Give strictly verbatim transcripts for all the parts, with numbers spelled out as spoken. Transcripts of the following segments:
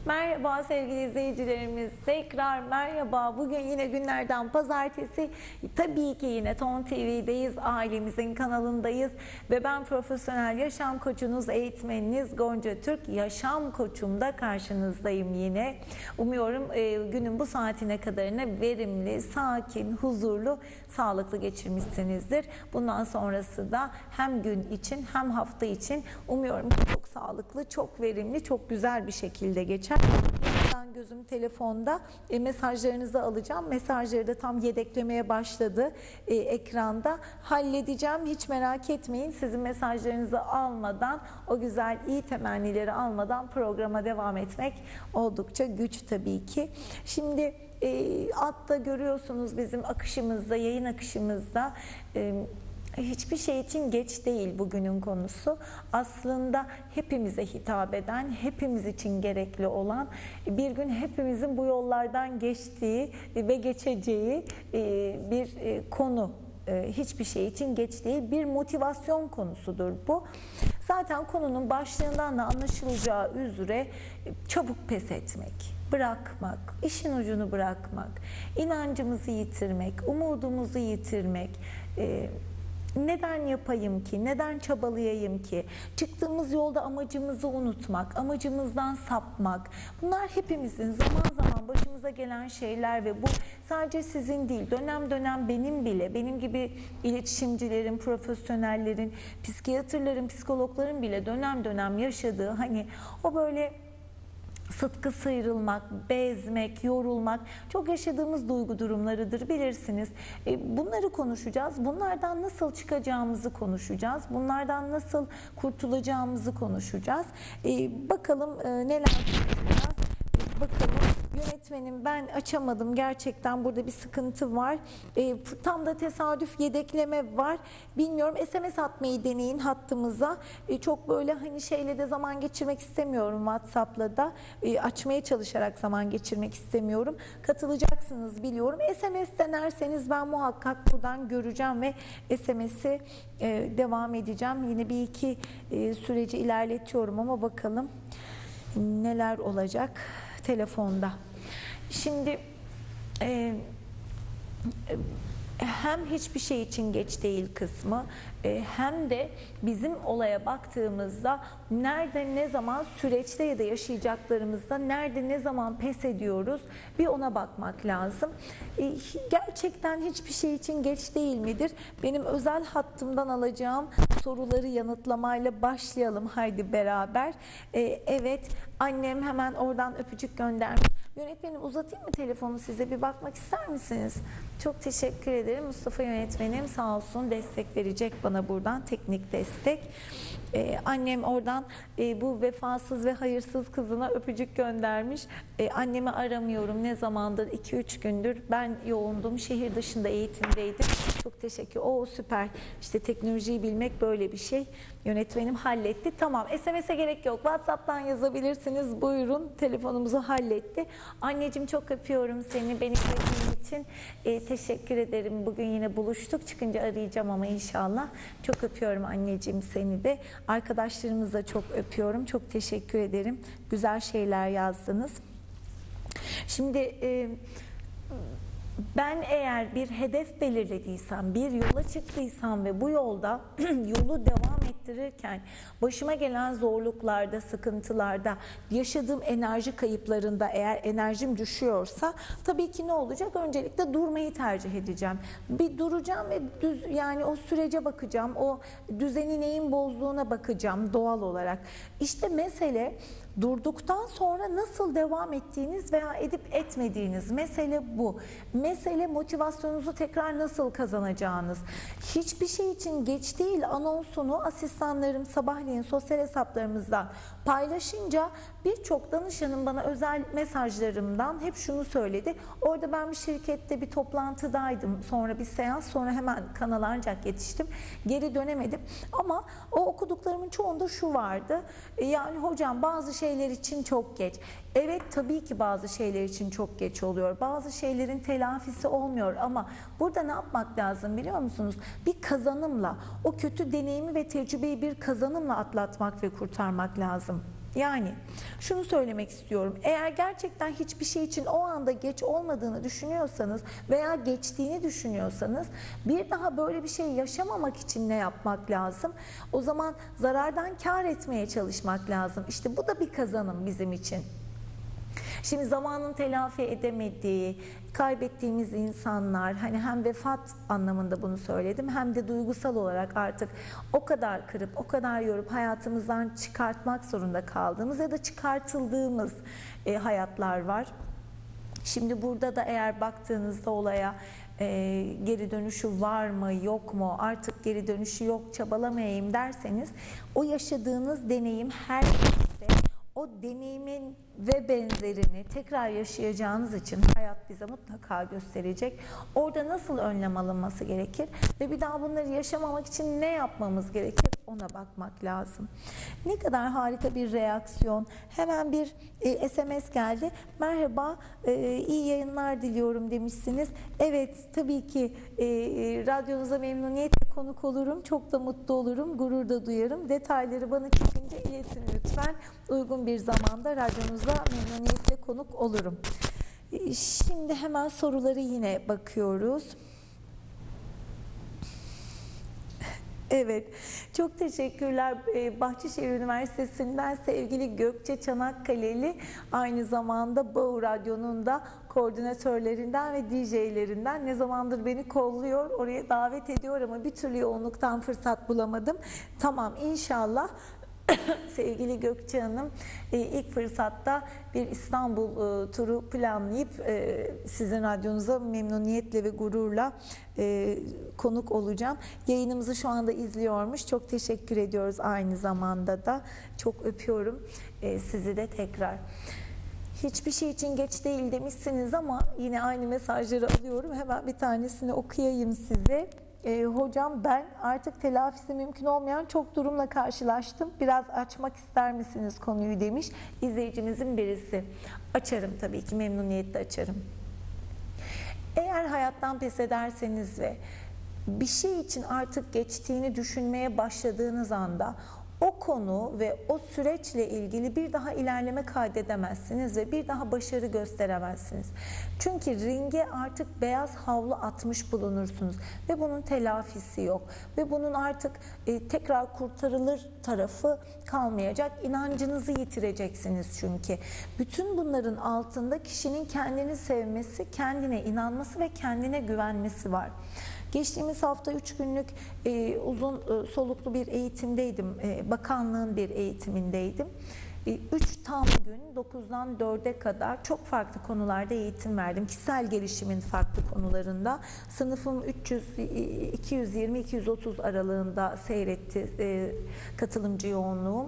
Merhaba sevgili izleyicilerimiz. Tekrar merhaba. Bugün yine günlerden pazartesi. Tabii ki yine Ton T V'deyiz. Ailemizin kanalındayız. Ve ben profesyonel yaşam koçunuz, eğitmeniniz Gonca Türk. Yaşam koçumda karşınızdayım yine. Umuyorum e, günün bu saatine kadarını verimli, sakin, huzurlu, sağlıklı geçirmişsinizdir. Bundan sonrası da hem gün için hem hafta için umuyorum ki çok sağlıklı, çok verimli, çok güzel bir şekilde geçer. Ben gözüm telefonda e, mesajlarınızı alacağım. Mesajları da tam yedeklemeye başladı e, ekranda. Halledeceğim. Hiç merak etmeyin. Sizin mesajlarınızı almadan, o güzel iyi temennileri almadan programa devam etmek oldukça güç tabii ki. Şimdi e, altta görüyorsunuz bizim akışımızda, yayın akışımızda e, hiçbir şey için geç değil bugünün konusu. Aslında hepimize hitap eden, hepimiz için gerekli olan, bir gün hepimizin bu yollardan geçtiği ve geçeceği bir konu. Hiçbir şey için geç değil. Bir motivasyon konusudur bu. Zaten konunun başlığından da anlaşılacağı üzere çabuk pes etmek, bırakmak, işin ucunu bırakmak, inancımızı yitirmek, umudumuzu yitirmek, neden yapayım ki, neden çabalayayım ki, çıktığımız yolda amacımızı unutmak, amacımızdan sapmak, bunlar hepimizin zaman zaman başımıza gelen şeyler ve bu sadece sizin değil, dönem dönem benim bile, benim gibi iletişimcilerin, profesyonellerin, psikiyatrların, psikologların bile dönem dönem yaşadığı, hani o böyle sıtkı sıyrılmak, bezmek, yorulmak çok yaşadığımız duygu durumlarıdır, bilirsiniz. Bunları konuşacağız. Bunlardan nasıl çıkacağımızı konuşacağız. Bunlardan nasıl kurtulacağımızı konuşacağız. Bakalım neler konuşacağız. Bakalım. Yönetmenim ben açamadım, gerçekten burada bir sıkıntı var. E, tam da tesadüf yedekleme var. Bilmiyorum, S M S atmayı deneyin hattımıza. E, çok böyle hani şeyle de zaman geçirmek istemiyorum, WhatsApp'la da e, açmaya çalışarak zaman geçirmek istemiyorum. Katılacaksınız biliyorum. S M S denerseniz ben muhakkak buradan göreceğim ve S M S'i e, devam edeceğim. Yine bir iki e, süreci ilerletiyorum ama bakalım neler olacak telefonda. Şimdi e, hem hiçbir şey için geç değil kısmı, hem de bizim olaya baktığımızda nerede ne zaman süreçte ya da yaşayacaklarımızda nerede ne zaman pes ediyoruz, bir ona bakmak lazım. Gerçekten hiçbir şey için geç değil midir? Benim özel hattımdan alacağım soruları yanıtlamayla başlayalım haydi beraber. Evet, annem hemen oradan öpücük göndermiş. Yönetmenim uzatayım mı telefonu, size bir bakmak ister misiniz? Çok teşekkür ederim. Mustafa yönetmenim sağ olsun destek verecek bana buradan, teknik destek. Ee, annem oradan e, bu vefasız ve hayırsız kızına öpücük göndermiş. Ee, annemi aramıyorum ne zamandır, iki üç gündür ben yoğundum, şehir dışında eğitimdeydim. Çok teşekkür. O süper. İşte teknolojiyi bilmek böyle bir şey. Yönetmenim halletti. Tamam. S M S'e gerek yok. WhatsApp'tan yazabilirsiniz. Buyurun. Telefonumuzu halletti. Anneciğim çok öpüyorum seni. Beni sevdiğin için e, teşekkür ederim. Bugün yine buluştuk. Çıkınca arayacağım ama inşallah. Çok öpüyorum anneciğim seni de. Arkadaşlarımızı da çok öpüyorum. Çok teşekkür ederim. Güzel şeyler yazdınız. Şimdi e, ben eğer bir hedef belirlediysem, bir yola çıktıysam ve bu yolda yolu devam ettirirken başıma gelen zorluklarda, sıkıntılarda, yaşadığım enerji kayıplarında eğer enerjim düşüyorsa tabii ki ne olacak? Öncelikle durmayı tercih edeceğim. Bir duracağım ve düz, yani o sürece bakacağım, o düzeni neyin bozduğuna bakacağım doğal olarak. İşte mesele durduktan sonra nasıl devam ettiğiniz veya edip etmediğiniz, mesele bu. Mesele motivasyonunuzu tekrar nasıl kazanacağınız. Hiçbir şey için geç değil anonsunu asistanlarım sabahleyin sosyal hesaplarımızdan paylaşınca birçok danışanım bana özel mesajlarımdan hep şunu söyledi. Orada ben bir şirkette bir toplantıdaydım. Sonra bir seans, sonra hemen kanala ancak yetiştim. Geri dönemedim. Ama o okuduklarımın çoğunda şu vardı. Yani hocam bazı şeyler için çok geç. Evet, tabii ki bazı şeyler için çok geç oluyor. Bazı şeylerin telafisi olmuyor ama burada ne yapmak lazım biliyor musunuz? Bir kazanımla, o kötü deneyimi ve tecrübeyi bir kazanımla atlatmak ve kurtarmak lazım. Yani şunu söylemek istiyorum. Eğer gerçekten hiçbir şey için o anda geç olmadığını düşünüyorsanız veya geçtiğini düşünüyorsanız bir daha böyle bir şey yaşamamak için ne yapmak lazım? O zaman zarardan kâr etmeye çalışmak lazım. İşte bu da bir kazanım bizim için. Şimdi zamanın telafi edemediği, kaybettiğimiz insanlar, hani hem vefat anlamında bunu söyledim hem de duygusal olarak artık o kadar kırıp, o kadar yorup hayatımızdan çıkartmak zorunda kaldığımız ya da çıkartıldığımız e, hayatlar var. Şimdi burada da eğer baktığınızda olaya e, geri dönüşü var mı yok mu, artık geri dönüşü yok, çabalamayayım derseniz o yaşadığınız deneyim her neyse o deneyimin ve benzerini tekrar yaşayacağınız için hayat bize mutlaka gösterecek. Orada nasıl önlem alınması gerekir ve bir daha bunları yaşamamak için ne yapmamız gerekir ona bakmak lazım. Ne kadar harika bir reaksiyon. Hemen bir e, S M S geldi. Merhaba, e, iyi yayınlar diliyorum demişsiniz. Evet, tabii ki e, radyonuza memnuniyetle konuk olurum. Çok da mutlu olurum, gurur da duyarım. Detayları bana çıkınca iletin lütfen. Uygun bir zamanda radyonuza memnuniyetle konuk olurum. Şimdi hemen soruları yine bakıyoruz. Evet, çok teşekkürler. Bahçeşehir Üniversitesi'nden sevgili Gökçe Çanakkale'li, aynı zamanda Bağ Radyo'nun da koordinatörlerinden ve D J'lerinden, ne zamandır beni kolluyor, oraya davet ediyor ama bir türlü yoğunluktan fırsat bulamadım. Tamam, inşallah. Sevgili Gökçe Hanım, ilk fırsatta bir İstanbul turu planlayıp sizin radyonuza memnuniyetle ve gururla konuk olacağım. Yayınımızı şu anda izliyormuş. Çok teşekkür ediyoruz aynı zamanda da. Çok öpüyorum sizi de tekrar. Hiçbir şey için geç değil demişsiniz ama yine aynı mesajları alıyorum. Hemen bir tanesini okuyayım size. E, hocam ben artık telafisi mümkün olmayan çok durumla karşılaştım. Biraz açmak ister misiniz konuyu demiş izleyicimizin birisi. Açarım tabii ki, memnuniyetle açarım. Eğer hayattan pes ederseniz ve bir şey için artık geçtiğini düşünmeye başladığınız anda o konu ve o süreçle ilgili bir daha ilerleme kaydedemezsiniz ve bir daha başarı gösteremezsiniz. Çünkü ringe artık beyaz havlu atmış bulunursunuz ve bunun telafisi yok. Ve bunun artık e, tekrar kurtarılır tarafı kalmayacak. İnancınızı yitireceksiniz çünkü. Bütün bunların altında kişinin kendini sevmesi, kendine inanması ve kendine güvenmesi var. Geçtiğimiz hafta üç günlük e, uzun e, soluklu bir eğitimdeydim. E, bakanlığın bir eğitimindeydim. üç tam gün dokuzdan dörde kadar çok farklı konularda eğitim verdim. Kişisel gelişimin farklı konularında. Sınıfım üç yüz, iki yüz yirmi iki yüz otuz aralığında seyretti e, katılımcı yoğunluğum.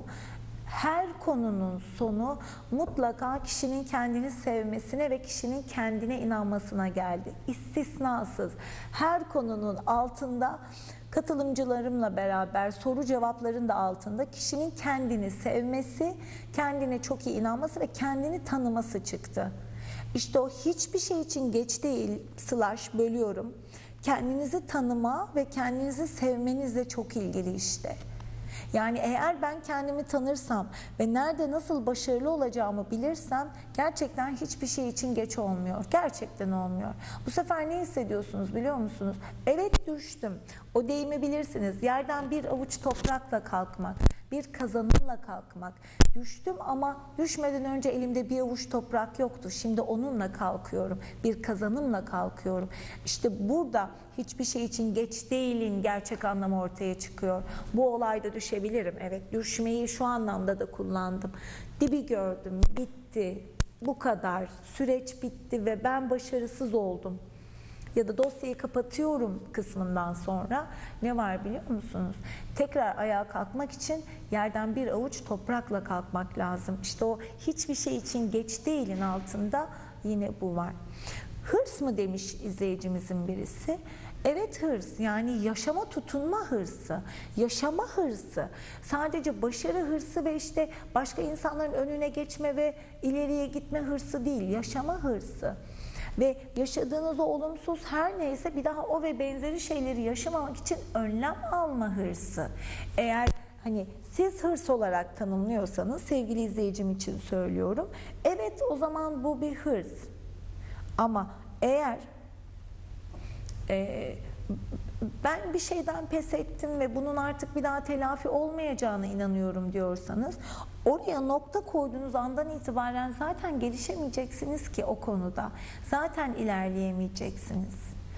Her konunun sonu mutlaka kişinin kendini sevmesine ve kişinin kendine inanmasına geldi. İstisnasız. Her konunun altında katılımcılarımla beraber soru cevapların da altında kişinin kendini sevmesi, kendine çok iyi inanması ve kendini tanıması çıktı. İşte o hiçbir şey için geç değil slash bölüyorum. Kendinizi tanıma ve kendinizi sevmenizle çok ilgili işte. Yani eğer ben kendimi tanırsam ve nerede nasıl başarılı olacağımı bilirsem gerçekten hiçbir şey için geç olmuyor. Gerçekten olmuyor. Bu sefer ne hissediyorsunuz biliyor musunuz? Evet, düştüm. O deyimi bilirsiniz. Yerden bir avuç toprakla kalkmak, bir kazanımla kalkmak. Düştüm ama düşmeden önce elimde bir avuç toprak yoktu. Şimdi onunla kalkıyorum. Bir kazanımla kalkıyorum. İşte burada hiçbir şey için geç değilin gerçek anlamı ortaya çıkıyor. Bu olayda düşebilirim. Evet, düşmeyi şu anlamda da kullandım. Dibi gördüm, bitti. Bu kadar. Süreç bitti ve ben başarısız oldum. Ya da dosyayı kapatıyorum kısmından sonra ne var biliyor musunuz? Tekrar ayağa kalkmak için yerden bir avuç toprakla kalkmak lazım. İşte o hiçbir şey için geç değilin altında yine bu var. Hırs mı demiş izleyicimizin birisi? Evet, hırs, yani yaşama tutunma hırsı, yaşama hırsı, sadece başarı hırsı ve işte başka insanların önüne geçme ve ileriye gitme hırsı değil, yaşama hırsı. Ve yaşadığınız o olumsuz her neyse bir daha o ve benzeri şeyleri yaşamamak için önlem alma hırsı. Eğer hani siz hırs olarak tanımlıyorsanız, sevgili izleyicim için söylüyorum. Evet, o zaman bu bir hırs. Ama eğer e, ben bir şeyden pes ettim ve bunun artık bir daha telafi olmayacağına inanıyorum diyorsanız, oraya nokta koyduğunuz andan itibaren zaten gelişemeyeceksiniz ki o konuda. Zaten ilerleyemeyeceksiniz.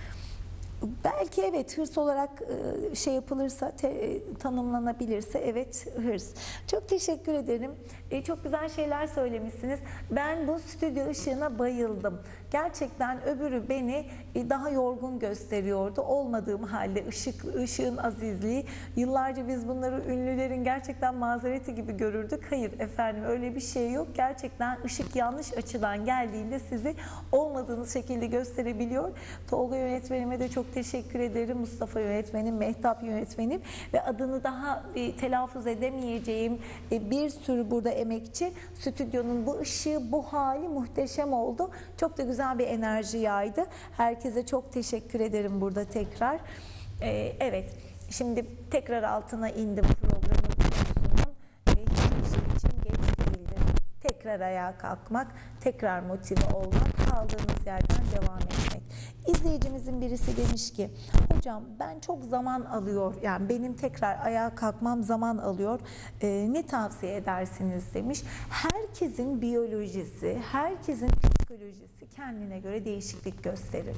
Belki evet, hırs olarak şey yapılırsa, te, tanımlanabilirse evet, hırs. Çok teşekkür ederim. E, çok güzel şeyler söylemişsiniz. Ben bu stüdyo ışığına bayıldım. Gerçekten öbürü beni daha yorgun gösteriyordu. Olmadığım halde ışık, ışığın azizliği. Yıllarca biz bunları ünlülerin gerçekten mazereti gibi görürdük. Hayır efendim, öyle bir şey yok. Gerçekten ışık yanlış açıdan geldiğinde sizi olmadığınız şekilde gösterebiliyor. Tolga yönetmenime de çok teşekkür ederim. Mustafa yönetmenim, Mehtap yönetmenim ve adını daha e, telaffuz edemeyeceğim e, bir sürü burada emekçi. Stüdyonun bu ışığı, bu hali muhteşem oldu. Çok da güzel bir enerji yaydı. Herkese çok teşekkür ederim burada tekrar. E, evet, şimdi tekrar altına indim programın konusunun. E, hiçbir şey için geç değildir. Tekrar ayağa kalkmak, tekrar motive olmak, kaldığınız yerden devam etmek. İzleyicimizin birisi demiş ki, hocam ben çok zaman alıyor, yani benim tekrar ayağa kalkmam zaman alıyor, ee, ne tavsiye edersiniz demiş. Herkesin biyolojisi, herkesin psikolojisi kendine göre değişiklik gösterir.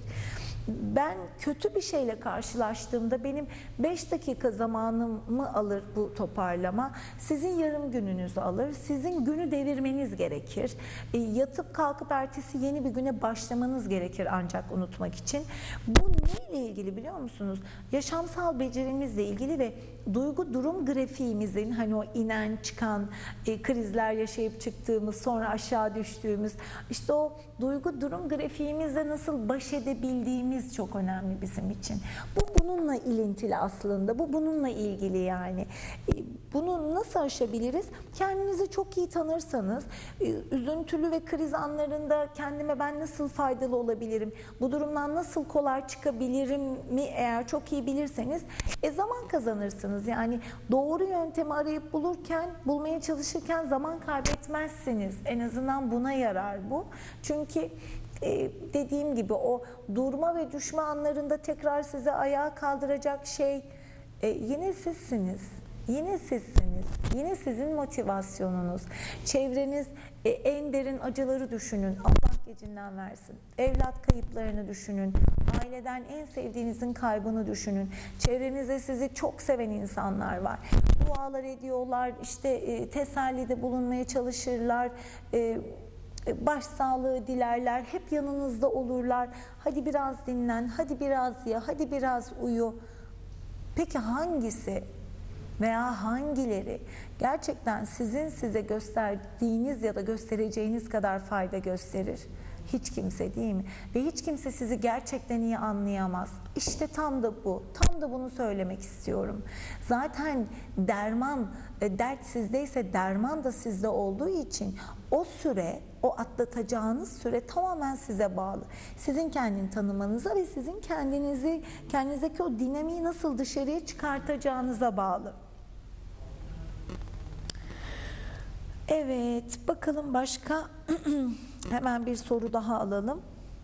Ben kötü bir şeyle karşılaştığımda benim beş dakika zamanımı alır bu toparlama. Sizin yarım gününüzü alır. Sizin günü devirmeniz gerekir. E, yatıp kalkıp ertesi yeni bir güne başlamanız gerekir ancak unutmak için. Bu neyle ilgili biliyor musunuz? Yaşamsal becerimizle ilgili ve duygu durum grafiğimizin, hani o inen çıkan e, krizler yaşayıp çıktığımız, sonra aşağı düştüğümüz, işte o duygu durum grafiğimizle nasıl baş edebildiğimiz çok önemli bizim için. Bu bununla ilintili aslında. Bu bununla ilgili yani. Bunu nasıl aşabiliriz? Kendinizi çok iyi tanırsanız, üzüntülü ve kriz anlarında kendime ben nasıl faydalı olabilirim, bu durumdan nasıl kolay çıkabilirim mi eğer çok iyi bilirseniz, e zaman kazanırsınız. Yani doğru yöntemi arayıp bulurken, bulmaya çalışırken zaman kaybetmezsiniz. En azından buna yarar bu. Çünkü Ee, dediğim gibi o durma ve düşme anlarında tekrar sizi ayağa kaldıracak şey e, yine sizsiniz. Yine sizsiniz. Yine sizin motivasyonunuz. Çevreniz, e, en derin acıları düşünün. Allah gecinden versin. Evlat kayıplarını düşünün. Aileden en sevdiğinizin kaybını düşünün. Çevrenizde sizi çok seven insanlar var. Dualar ediyorlar, işte e, tesellide bulunmaya çalışırlar. E, başsağlığı dilerler, hep yanınızda olurlar. Hadi biraz dinlen, hadi biraz ye, hadi biraz uyu. Peki hangisi veya hangileri gerçekten sizin size gösterdiğiniz ya da göstereceğiniz kadar fayda gösterir? Hiç kimse, değil mi? Ve hiç kimse sizi gerçekten iyi anlayamaz. İşte tam da bu. Tam da bunu söylemek istiyorum. Zaten derman, dert sizdeyse derman da sizde olduğu için o süre, o atlatacağınız süre tamamen size bağlı. Sizin kendini tanımanıza ve sizin kendinizi, kendinizdeki o dinamiği nasıl dışarıya çıkartacağınıza bağlı. Evet, bakalım başka. Hemen bir soru daha alalım.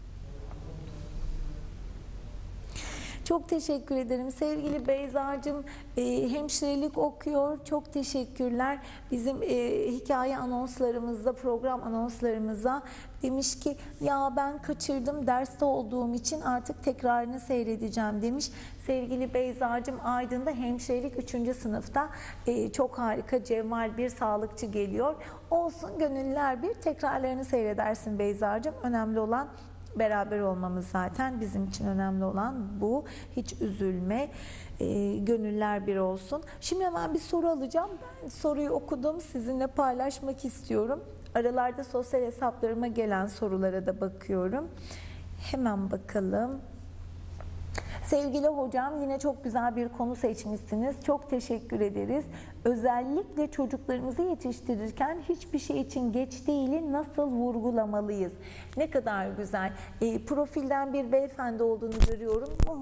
Çok teşekkür ederim. Sevgili Beyza'cığım, e, hemşirelik okuyor. Çok teşekkürler. Bizim e, hikaye anonslarımızda, program anonslarımıza demiş ki, ya ben kaçırdım, derste olduğum için artık tekrarını seyredeceğim demiş. Sevgili Beyza'cığım, Aydın'da hemşirelik üçüncü sınıfta e, çok harika, cevval bir sağlıkçı geliyor. Olsun, gönüllüler bir tekrarlarını seyredersin Beyza'cığım. Önemli olan beraber olmamız zaten. Bizim için önemli olan bu. Hiç üzülme. E, gönüller bir olsun. Şimdi hemen bir soru alacağım. Ben soruyu okudum. Sizinle paylaşmak istiyorum. Aralarda sosyal hesaplarıma gelen sorulara da bakıyorum. Hemen bakalım. Sevgili hocam, yine çok güzel bir konu seçmişsiniz. Çok teşekkür ederiz. Özellikle çocuklarımızı yetiştirirken hiçbir şey için geç değili nasıl vurgulamalıyız? Ne kadar güzel. E, profilden bir beyefendi olduğunu görüyorum. Muhtemelen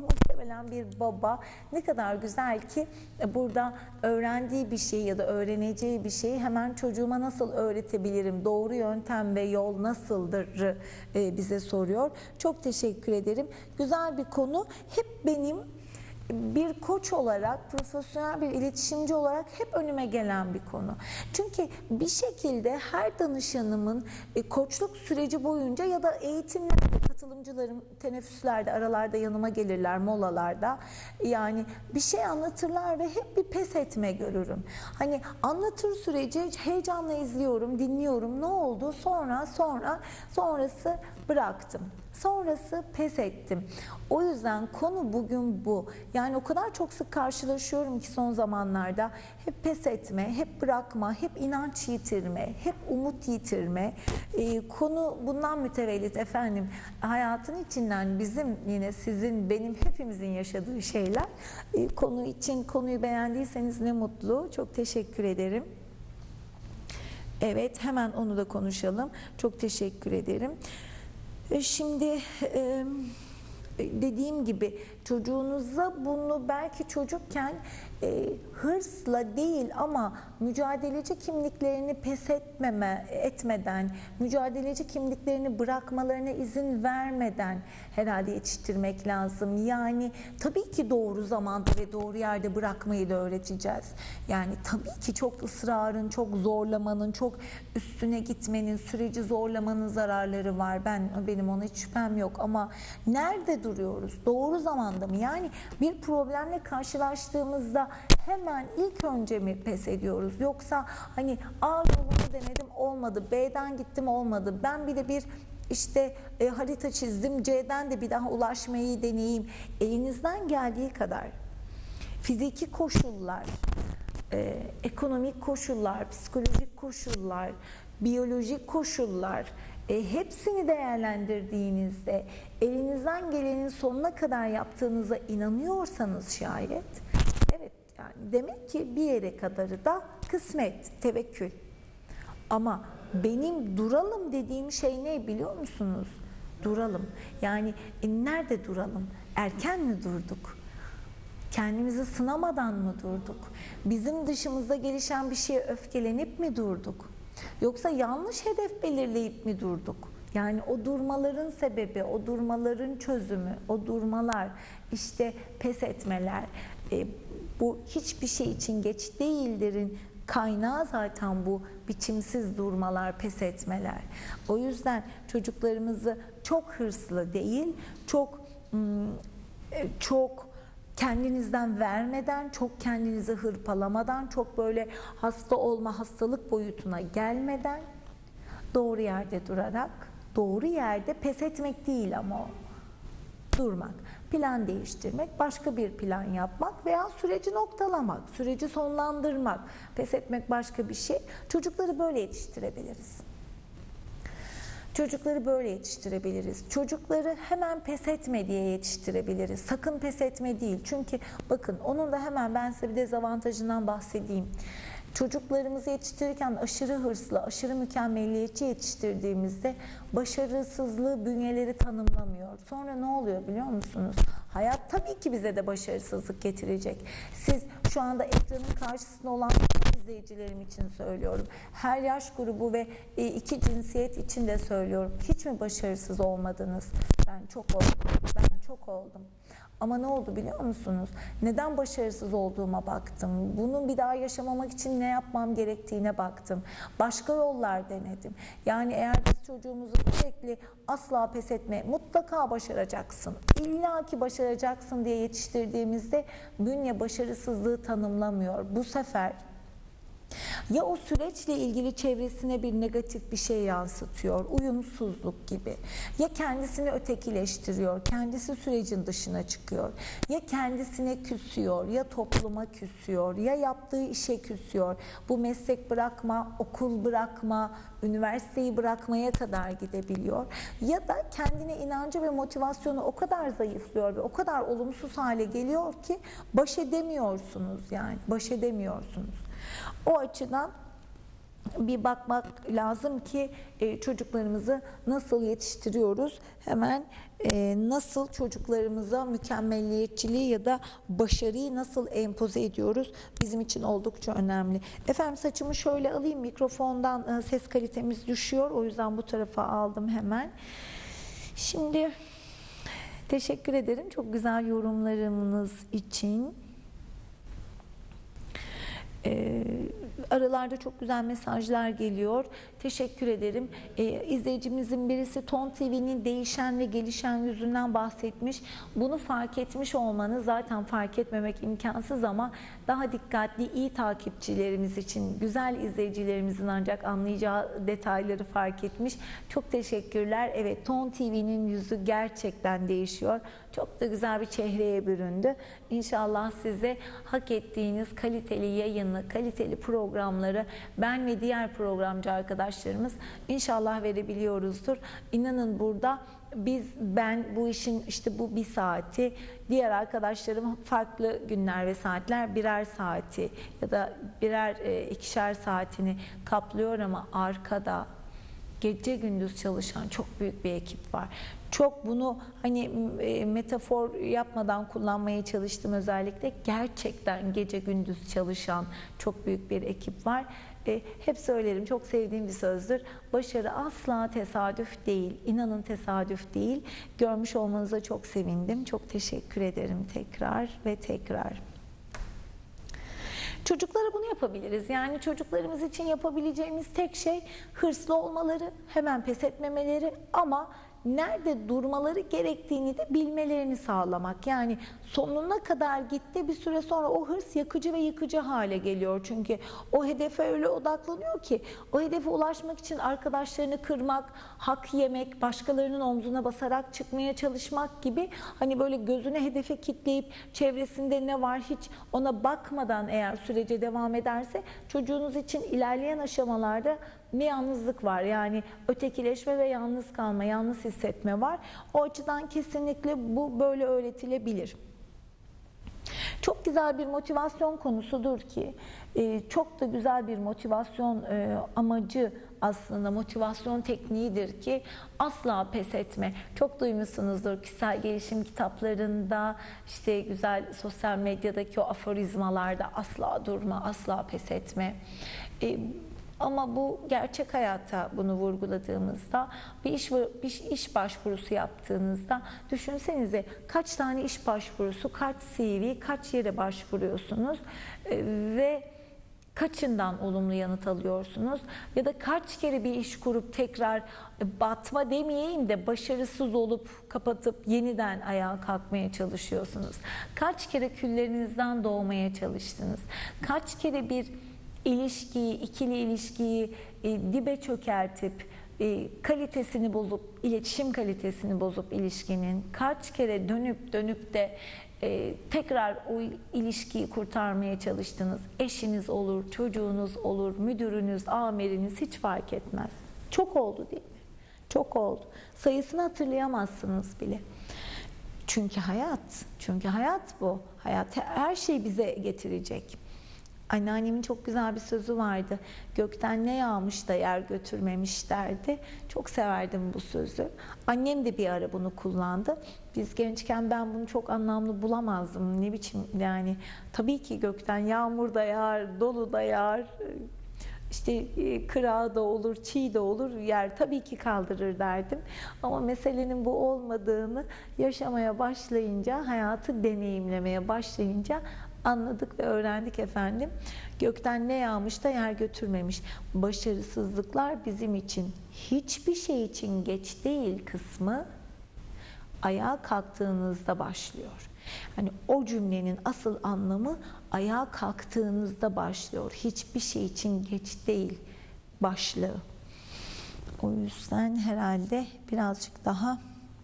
ölen bir baba ne kadar güzel ki burada öğrendiği bir şey ya da öğreneceği bir şeyi hemen çocuğuma nasıl öğretebilirim, doğru yöntem ve yol nasıldır bize soruyor. Çok teşekkür ederim. Güzel bir konu. Hep benim bir koç olarak, profesyonel bir iletişimci olarak hep önüme gelen bir konu. Çünkü bir şekilde her danışanımın koçluk süreci boyunca ya da eğitimlerde, katılımcılarım teneffüslerde, aralarda yanıma gelirler, molalarda. Yani bir şey anlatırlar ve hep bir pes etme görürüm. Hani anlatır süreci heyecanla izliyorum, dinliyorum. Ne oldu? Sonra, sonra, sonrası bıraktım. Sonrası pes ettim. O yüzden konu bugün bu. Yani o kadar çok sık karşılaşıyorum ki son zamanlarda hep pes etme, hep bırakma, hep inanç yitirme, hep umut yitirme. Ee, konu bundan mütevellit efendim. Hayatın içinden bizim, yine sizin, benim, hepimizin yaşadığı şeyler. Ee, konu için, konuyu beğendiyseniz ne mutlu. Çok teşekkür ederim. Evet, hemen onu da konuşalım. Çok teşekkür ederim. Şimdi dediğim gibi çocuğunuza bunu belki çocukken e, hırsla değil ama mücadeleci kimliklerini pes etmeme, etmeden, mücadeleci kimliklerini bırakmalarına izin vermeden herhalde yetiştirmek lazım. Yani tabii ki doğru zamanda ve doğru yerde bırakmayı da öğreteceğiz. Yani tabii ki çok ısrarın, çok zorlamanın, çok üstüne gitmenin, süreci zorlamanın zararları var. Ben benim ona hiç şüphem yok ama nerede duruyoruz? Doğru zamanda mı? Yani bir problemle karşılaştığımızda hemen ilk önce mi pes ediyoruz? Yoksa hani A yolunu denedim olmadı, B'den gittim olmadı, ben bir de bir işte e, harita çizdim, C'den de bir daha ulaşmayı deneyeyim. Elinizden geldiği kadar fiziki koşullar, e, ekonomik koşullar, psikolojik koşullar, biyolojik koşullar, E, hepsini değerlendirdiğinizde elinizden gelenin sonuna kadar yaptığınıza inanıyorsanız şayet, evet yani demek ki bir yere kadarı da kısmet, tevekkül. Ama benim duralım dediğim şey ne biliyor musunuz? Duralım. Yani e, nerede duralım? Erken mi durduk? Kendimizi sınamadan mı durduk? Bizim dışımızda gelişen bir şeye öfkelenip mi durduk? Yoksa yanlış hedef belirleyip mi durduk? Yani o durmaların sebebi, o durmaların çözümü, o durmalar, işte pes etmeler, e, bu hiçbir şey için geç değildirin kaynağı zaten bu biçimsiz durmalar, pes etmeler. O yüzden çocuklarımızı çok hırslı değil, çok çok kendinizden vermeden, çok kendinizi hırpalamadan, çok böyle hasta olma, hastalık boyutuna gelmeden doğru yerde durarak, doğru yerde pes etmek değil ama o. Durmak, plan değiştirmek, başka bir plan yapmak veya süreci noktalamak, süreci sonlandırmak. Pes etmek başka bir şey. Çocukları böyle yetiştirebiliriz. Çocukları böyle yetiştirebiliriz. Çocukları hemen pes etme diye yetiştirebiliriz. Sakın pes etme değil. Çünkü bakın onun da hemen ben size bir dezavantajından bahsedeyim. Çocuklarımızı yetiştirirken aşırı hırslı, aşırı mükemmeliyetçi yetiştirdiğimizde başarısızlığı bünyeleri tanımlamıyor. Sonra ne oluyor biliyor musunuz? Hayat tabii ki bize de başarısızlık getirecek. Siz şu anda ekranın karşısında olan izleyicilerim için söylüyorum. Her yaş grubu ve iki cinsiyet için de söylüyorum. Hiç mi başarısız olmadınız? Ben çok oldum. Ben çok oldum. Ama ne oldu biliyor musunuz? Neden başarısız olduğuma baktım. Bunu bir daha yaşamamak için ne yapmam gerektiğine baktım. Başka yollar denedim. Yani eğer biz çocuğumuzu sürekli asla pes etme, mutlaka başaracaksın, İlla ki başaracaksın diye yetiştirdiğimizde bünye başarısızlığı tanımlamıyor. Bu sefer ya o süreçle ilgili çevresine bir negatif bir şey yansıtıyor, uyumsuzluk gibi. Ya kendisini ötekileştiriyor, kendisi sürecin dışına çıkıyor. Ya kendisine küsüyor, ya topluma küsüyor, ya yaptığı işe küsüyor. Bu meslek bırakma, okul bırakma, üniversiteyi bırakmaya kadar gidebiliyor. Ya da kendine inancı ve motivasyonu o kadar zayıflıyor ve o kadar olumsuz hale geliyor ki baş edemiyorsunuz yani, baş edemiyorsunuz. O açıdan bir bakmak lazım ki e, çocuklarımızı nasıl yetiştiriyoruz? Hemen e, nasıl çocuklarımıza mükemmelliyetçiliği ya da başarıyı nasıl empoze ediyoruz? Bizim için oldukça önemli. Efendim saçımı şöyle alayım, mikrofondan e, ses kalitemiz düşüyor. O yüzden bu tarafa aldım hemen. Şimdi teşekkür ederim çok güzel yorumlarınız için. Ee, aralarda çok güzel mesajlar geliyor. Teşekkür ederim. Ee, izleyicimizin birisi Ton T V'nin değişen ve gelişen yüzünden bahsetmiş. Bunu fark etmiş olmanız, zaten fark etmemek imkansız ama daha dikkatli, iyi takipçilerimiz için, güzel izleyicilerimizin ancak anlayacağı detayları fark etmiş. Çok teşekkürler. Evet, Ton T V'nin yüzü gerçekten değişiyor. Çok da güzel bir çehreye büründü. İnşallah size hak ettiğiniz kaliteli yayını, kaliteli programları ben ve diğer programcı arkadaşlarımız inşallah verebiliyoruzdur. İnanın burada biz, ben bu işin işte bu bir saati, diğer arkadaşlarım farklı günler ve saatler birer saati ya da birer e, ikişer saatini kaplıyor ama arkada gece gündüz çalışan çok büyük bir ekip var. Çok bunu hani e, metafor yapmadan kullanmaya çalıştım özellikle. Gerçekten gece gündüz çalışan çok büyük bir ekip var. E, hep söylerim, çok sevdiğim bir sözdür. Başarı asla tesadüf değil. İnanın tesadüf değil. Görmüş olmanıza çok sevindim. Çok teşekkür ederim tekrar ve tekrar. Çocuklara bunu yapabiliriz. Yani çocuklarımız için yapabileceğimiz tek şey hırslı olmaları, hemen pes etmemeleri ama nerede durmaları gerektiğini de bilmelerini sağlamak. Yani sonuna kadar gitti, bir süre sonra o hırs yakıcı ve yıkıcı hale geliyor. Çünkü o hedefe öyle odaklanıyor ki o hedefe ulaşmak için arkadaşlarını kırmak, hak yemek, başkalarının omzuna basarak çıkmaya çalışmak gibi, hani böyle gözüne hedefe kitleyip çevresinde ne var hiç ona bakmadan eğer sürece devam ederse çocuğunuz için ilerleyen aşamalarda bir yalnızlık var. Yani ötekileşme ve yalnız kalma, yalnız hissetme var. O açıdan kesinlikle bu böyle öğretilebilir. Çok güzel bir motivasyon konusudur ki, çok da güzel bir motivasyon amacı aslında, motivasyon tekniğidir ki asla pes etme. Çok duymuşsunuzdur kişisel gelişim kitaplarında, işte güzel sosyal medyadaki o aforizmalarda asla durma, asla pes etme. Ama bu gerçek hayata bunu vurguladığımızda, bir iş bir iş başvurusu yaptığınızda düşünsenize kaç tane iş başvurusu, kaç C V, kaç yere başvuruyorsunuz ve kaçından olumlu yanıt alıyorsunuz ya da kaç kere bir iş kurup tekrar batma demeyeyim de başarısız olup kapatıp yeniden ayağa kalkmaya çalışıyorsunuz. Kaç kere küllerinizden doğmaya çalıştınız. Kaç kere bir ilişkiyi, ikili ilişkiyi e, dibe çökertip e, kalitesini bozup, iletişim kalitesini bozup ilişkinin kaç kere dönüp dönüp de e, tekrar o ilişkiyi kurtarmaya çalıştınız. Eşiniz olur, çocuğunuz olur, müdürünüz, amiriniz hiç fark etmez. Çok oldu değil mi? Çok oldu. Sayısını hatırlayamazsınız bile. Çünkü hayat, çünkü hayat bu. Hayat her şey bize getirecek. Anneannemin çok güzel bir sözü vardı. Gökten ne yağmış da yer götürmemiş derdi. Çok severdim bu sözü. Annem de bir ara bunu kullandı. Biz gençken ben bunu çok anlamlı bulamazdım. Ne biçim yani, tabii ki gökten yağmur da yağar, dolu da yağar. İşte kırağı da olur, çiğ de olur, yer tabii ki kaldırır derdim. Ama meselenin bu olmadığını yaşamaya başlayınca, hayatı deneyimlemeye başlayınca anladık ve öğrendik efendim. Gökten ne yağmış da yer götürmemiş. Başarısızlıklar bizim için hiçbir şey için geç değil kısmı ayağa kalktığınızda başlıyor. Hani o cümlenin asıl anlamı ayağa kalktığınızda başlıyor. Hiçbir şey için geç değil başlığı. O yüzden herhalde birazcık daha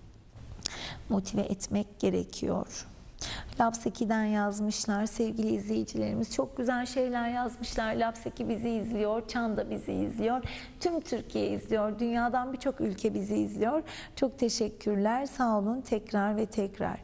motive etmek gerekiyor. Lapseki'den yazmışlar sevgili izleyicilerimiz. Çok güzel şeyler yazmışlar. Lapseki bizi izliyor, Çan da bizi izliyor. Tüm Türkiye izliyor. Dünyadan birçok ülke bizi izliyor. Çok teşekkürler. Sağ olun tekrar ve tekrar.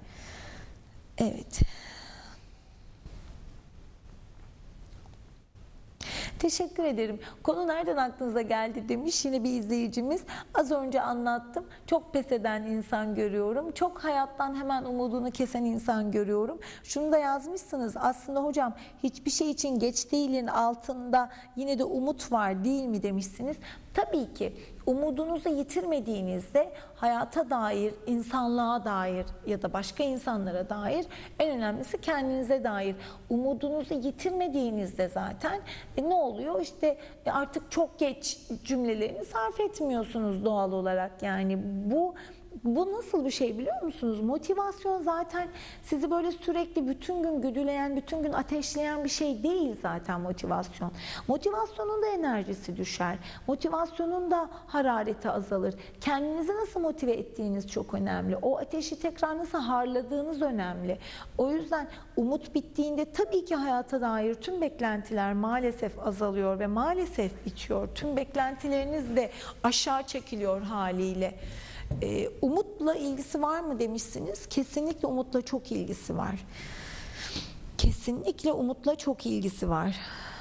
Evet. Teşekkür ederim. Konu nereden aklınıza geldi demiş yine bir izleyicimiz. Az önce anlattım. Çok pes eden insan görüyorum. Çok hayattan hemen umudunu kesen insan görüyorum. Şunu da yazmışsınız. Aslında hocam hiçbir şey için geç değilin altında yine de umut var değil mi demişsiniz. Tabii ki umudunuzu yitirmediğinizde hayata dair, insanlığa dair ya da başka insanlara dair, en önemlisi kendinize dair umudunuzu yitirmediğinizde zaten e, ne oluyor? İşte e, artık çok geç cümlelerini sarf etmiyorsunuz doğal olarak. Yani bu Bu nasıl bir şey biliyor musunuz? Motivasyon zaten sizi böyle sürekli bütün gün güdüleyen, bütün gün ateşleyen bir şey değil zaten motivasyon. Motivasyonun da enerjisi düşer. Motivasyonun da harareti azalır. Kendinizi nasıl motive ettiğiniz çok önemli. O ateşi tekrar nasıl harladığınız önemli. O yüzden umut bittiğinde tabii ki hayata dair tüm beklentiler maalesef azalıyor ve maalesef bitiyor. Tüm beklentileriniz de aşağı çekiliyor haliyle. Ee, umutla ilgisi var mı demişsiniz. Kesinlikle umutla çok ilgisi var. Kesinlikle umutla çok ilgisi var.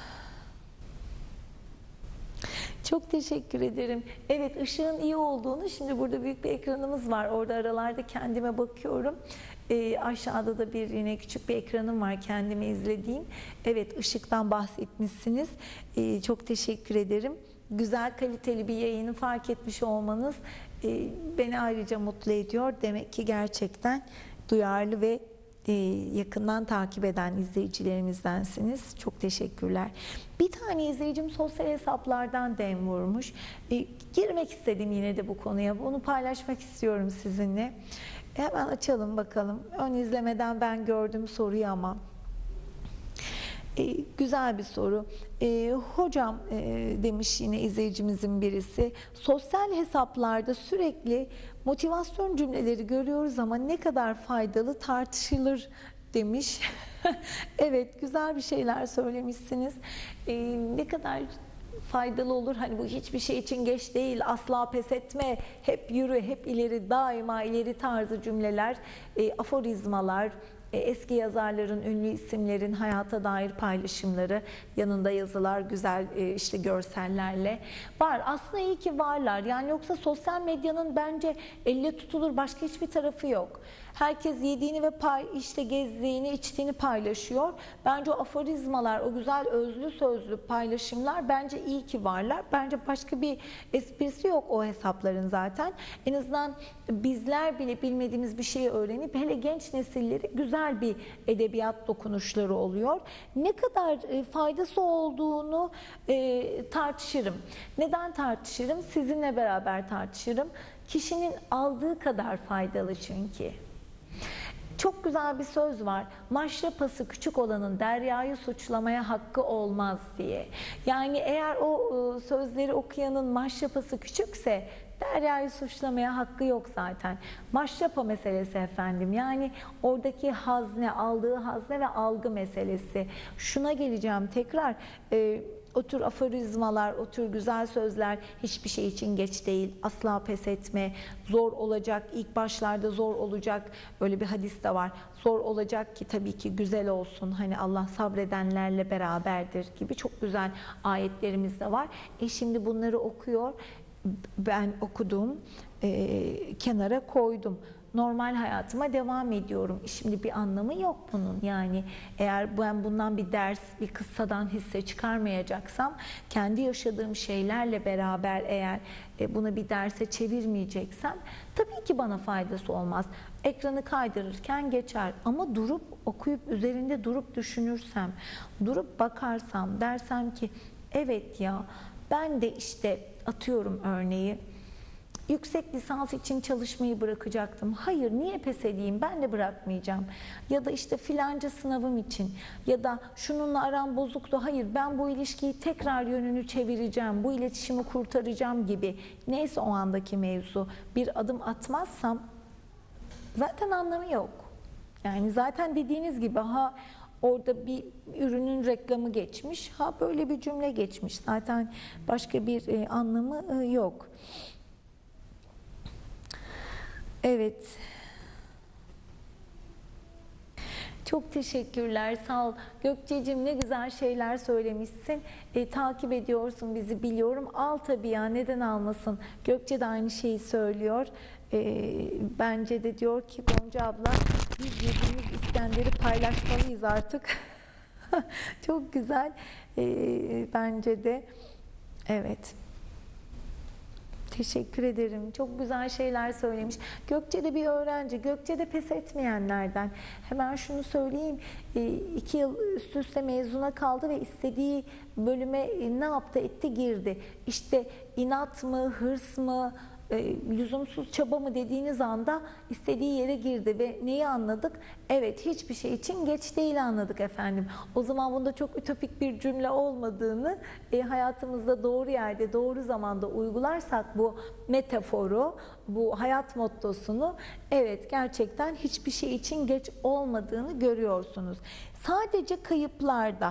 Çok teşekkür ederim. Evet, ışığın iyi olduğunu, şimdi burada büyük bir ekranımız var. Orada aralarda kendime bakıyorum. Ee, aşağıda da bir yine küçük bir ekranım var kendimi izlediğim. Evet, ışıktan bahsetmişsiniz. Ee, çok teşekkür ederim. Güzel, kaliteli bir yayını fark etmiş olmanız e, beni ayrıca mutlu ediyor. Demek ki gerçekten duyarlı ve e, yakından takip eden izleyicilerimizdensiniz. Çok teşekkürler. Bir tane izleyicim sosyal hesaplardan dem vurmuş. E, girmek istedim yine de bu konuya. Bunu paylaşmak istiyorum sizinle. Hemen açalım bakalım. Ön izlemeden ben gördüm soruyu ama. Ee, güzel bir soru. Ee, hocam e, demiş yine izleyicimizin birisi, sosyal hesaplarda sürekli motivasyon cümleleri görüyoruz ama ne kadar faydalı tartışılır demiş. Evet, güzel bir şeyler söylemişsiniz. Ee, ne kadar faydalı olur, hani bu hiçbir şey için geç değil, asla pes etme, hep yürü, hep ileri, daima ileri tarzı cümleler, e, aforizmalar, eski yazarların, ünlü isimlerin hayata dair paylaşımları, yanında yazılar, güzel işte görsellerle var. Aslında iyi ki varlar. Yani yoksa sosyal medyanın bence elle tutulur başka hiçbir tarafı yok. Herkes yediğini ve pay, işte gezdiğini, içtiğini paylaşıyor. Bence o aforizmalar, o güzel özlü sözlü paylaşımlar bence iyi ki varlar. Bence başka bir esprisi yok o hesapların zaten. En azından bizler bile bilmediğimiz bir şeyi öğrenip, hele genç nesilleri güzel bir edebiyat dokunuşları oluyor. Ne kadar faydası olduğunu e, tartışırım. Neden tartışırım? Sizinle beraber tartışırım. Kişinin aldığı kadar faydalı çünkü. Çok güzel bir söz var. Maşrapası küçük olanın deryayı suçlamaya hakkı olmaz diye. Yani eğer o sözleri okuyanın maşrapası küçükse deryayı suçlamaya hakkı yok zaten. Maşrapa meselesi efendim. Yani oradaki hazne, aldığı hazne ve algı meselesi. Şuna geleceğim tekrar. E, O tür aforizmalar, o tür güzel sözler hiçbir şey için geç değil. Asla pes etme. Zor olacak, ilk başlarda zor olacak. Öyle bir hadis de var. Zor olacak ki tabii ki güzel olsun. Hani Allah sabredenlerle beraberdir gibi çok güzel ayetlerimiz de var. E şimdi bunları okuyor. Ben okudum, e, kenara koydum. Normal hayatıma devam ediyorum. Şimdi bir anlamı yok bunun. Yani eğer ben bundan bir ders, bir kıssadan hisse çıkarmayacaksam, kendi yaşadığım şeylerle beraber eğer bunu bir derse çevirmeyeceksem, tabii ki bana faydası olmaz. Ekranı kaydırırken geçer ama durup okuyup üzerinde durup düşünürsem, durup bakarsam, dersem ki evet ya, ben de işte atıyorum örneği, yüksek lisans için çalışmayı bırakacaktım. Hayır, niye pes edeyim? Ben de bırakmayacağım. Ya da işte filanca sınavım için, ya da şununla aram bozuktu. Hayır, ben bu ilişkiyi tekrar yönünü çevireceğim. Bu iletişimi kurtaracağım gibi. Neyse o andaki mevzu. Bir adım atmazsam zaten anlamı yok. Yani zaten dediğiniz gibi ha orada bir ürünün reklamı geçmiş, ha böyle bir cümle geçmiş. Zaten başka bir e, anlamı e, yok. Evet. Çok teşekkürler, sağ ol. Gökçe'cim ne güzel şeyler söylemişsin. E, takip ediyorsun bizi biliyorum. Al tabii ya, neden almasın? Gökçe de aynı şeyi söylüyor. E, bence de diyor ki Gonca abla biz yediğimiz İskender'i paylaşmalıyız artık. Çok güzel. E, bence de. Evet. Teşekkür ederim. Çok güzel şeyler söylemiş. Gökçe de bir öğrenci. Gökçe de pes etmeyenlerden. Hemen şunu söyleyeyim. İki yıl üst üste mezuna kaldı ve istediği bölüme ne yaptı etti girdi. İşte inat mı, hırs mı, lüzumsuz çaba mı dediğiniz anda istediği yere girdi ve neyi anladık? Evet, hiçbir şey için geç değil anladık efendim. O zaman bunda çok ütopik bir cümle olmadığını, e, hayatımızda doğru yerde, doğru zamanda uygularsak bu metaforu, bu hayat mottosunu, evet gerçekten hiçbir şey için geç olmadığını görüyorsunuz. Sadece kayıplarda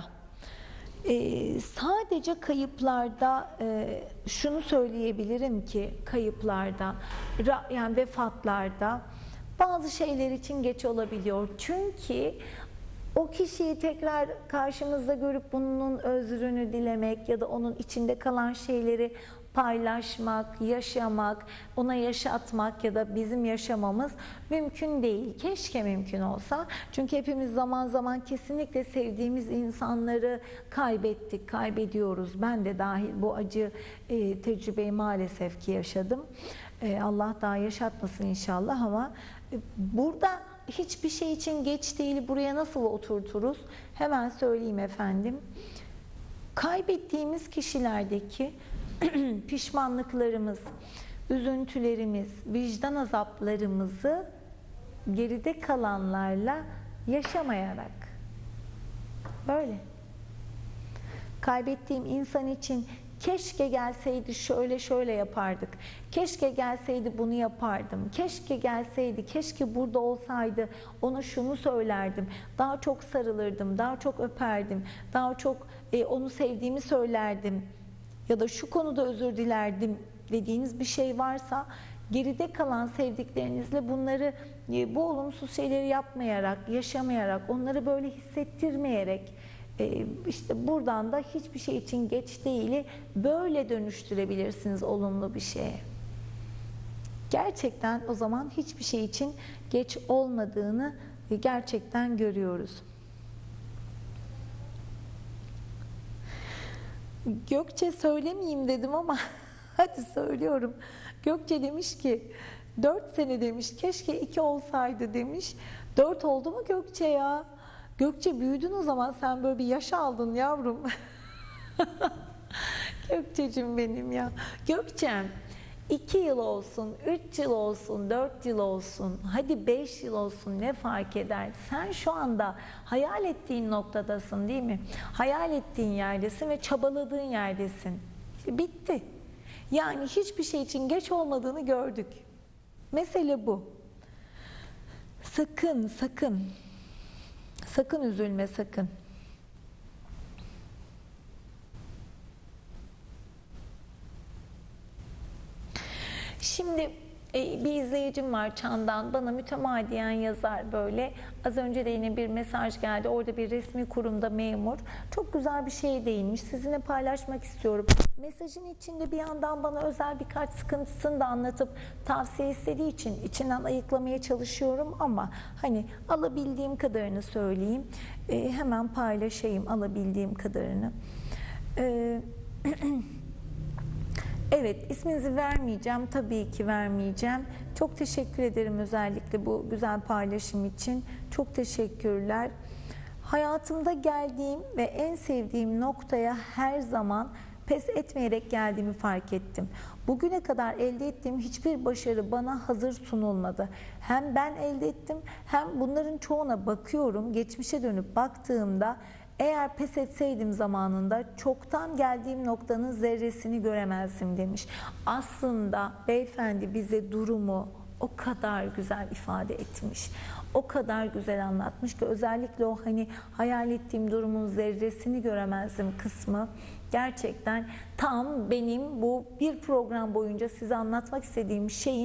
Ee, sadece kayıplarda e, şunu söyleyebilirim ki kayıplarda yani vefatlarda bazı şeyler için geç olabiliyor. Çünkü o kişiyi tekrar karşımızda görüp bunun özrünü dilemek ya da onun içinde kalan şeyleri paylaşmak, yaşamak, ona yaşatmak ya da bizim yaşamamız mümkün değil. Keşke mümkün olsa. Çünkü hepimiz zaman zaman kesinlikle sevdiğimiz insanları kaybettik, kaybediyoruz. Ben de dahil bu acı e, tecrübeyi maalesef ki yaşadım. E, Allah daha yaşatmasın inşallah ama e, burada hiçbir şey için geç değil. Buraya nasıl oturturuz? Hemen söyleyeyim efendim. Kaybettiğimiz kişilerdeki pişmanlıklarımız, üzüntülerimiz, vicdan azaplarımızı geride kalanlarla yaşamayarak, böyle. Kaybettiğim insan için keşke gelseydi şöyle şöyle yapardık, keşke gelseydi bunu yapardım, keşke gelseydi, keşke burada olsaydı ona şunu söylerdim, daha çok sarılırdım, daha çok öperdim, daha çok e, onu sevdiğimi söylerdim ya da şu konuda özür dilerdim dediğiniz bir şey varsa geride kalan sevdiklerinizle bunları, bu olumsuz şeyleri yapmayarak, yaşamayarak, onları böyle hissettirmeyerek, işte buradan da hiçbir şey için geç değili böyle dönüştürebilirsiniz olumlu bir şeye. Gerçekten o zaman hiçbir şey için geç olmadığını gerçekten görüyoruz. Gökçe söylemeyeyim dedim ama hadi söylüyorum. Gökçe demiş ki dört sene demiş, keşke iki olsaydı demiş. Dört oldu mu Gökçe ya? Gökçe büyüdün o zaman, sen böyle bir yaş aldın yavrum. Gökçeciğim benim ya. Gökçem, iki yıl olsun, üç yıl olsun, dört yıl olsun, hadi beş yıl olsun, ne fark eder? Sen şu anda hayal ettiğin noktadasın değil mi? Hayal ettiğin yerdesin ve çabaladığın yerdesin. İşte bitti. Yani hiçbir şey için geç olmadığını gördük. Mesele bu. Sakın, sakın, sakın üzülme, sakın. Şimdi e, bir izleyicim var Çan'dan, bana mütemadiyen yazar böyle. Az önce de yine bir mesaj geldi. Orada bir resmi kurumda memur. Çok güzel bir şey değinmiş. Sizinle paylaşmak istiyorum. Mesajın içinde bir yandan bana özel birkaç sıkıntısını da anlatıp tavsiye istediği için içinden ayıklamaya çalışıyorum ama hani alabildiğim kadarını söyleyeyim. E, hemen paylaşayım alabildiğim kadarını. E, Evet, isminizi vermeyeceğim. Tabii ki vermeyeceğim. Çok teşekkür ederim özellikle bu güzel paylaşım için. Çok teşekkürler. Hayatımda geldiğim ve en sevdiğim noktaya her zaman pes etmeyerek geldiğimi fark ettim. Bugüne kadar elde ettiğim hiçbir başarı bana hazır sunulmadı. Hem ben elde ettim, hem bunların çoğuna bakıyorum. Geçmişe dönüp baktığımda eğer pes etseydim zamanında çoktan geldiğim noktanın zerresini göremezdim demiş. Aslında beyefendi bize durumu o kadar güzel ifade etmiş. O kadar güzel anlatmış ki özellikle o hani hayal ettiğim durumun zerresini göremezdim kısmı gerçekten tam benim bu bir program boyunca size anlatmak istediğim şeyin